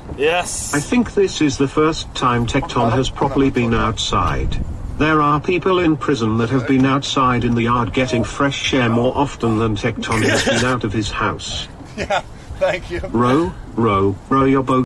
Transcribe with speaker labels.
Speaker 1: Yes.
Speaker 2: I think this is the first time Tectone has properly been outside. There are people in prison that have been outside in the yard getting fresh air more often than Tectone has been out of his house.
Speaker 1: Yeah, thank you.
Speaker 2: Row your boat.